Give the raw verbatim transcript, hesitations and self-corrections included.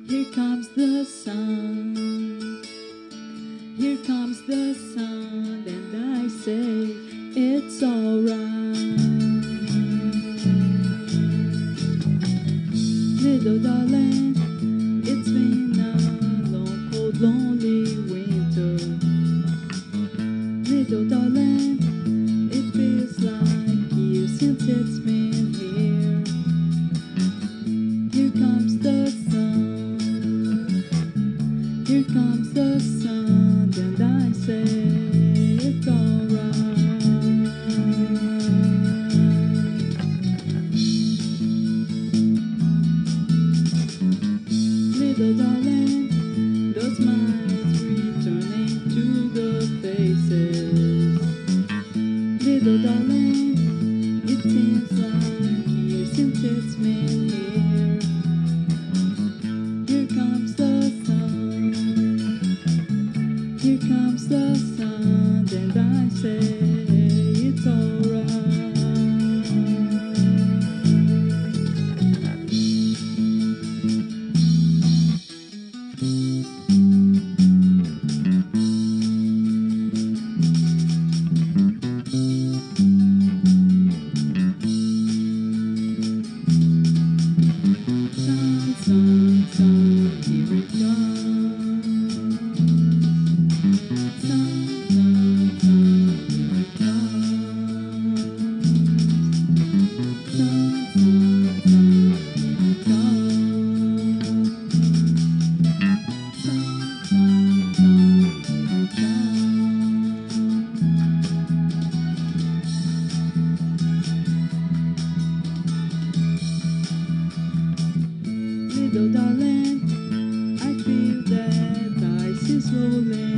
Here comes the sun, here comes the sun, and I say it's alright. Little darling, it's been a long, cold, lonely winter. Little darling, it feels like years since it's been here. Here comes the sun, here comes the sun, and I say it's alright. Little darling, those smiles returning to the faces. Little darling, it seems like years since it's been here. Here comes the sun, here comes the sun, and I say it's alright. Sun, sun, sun, here it comes. Sun, sun, sun, here it comes. Sun, sun, sun, here it comes. Sun, sun, sun, here it comes. Little darling, I feel that ice is rolling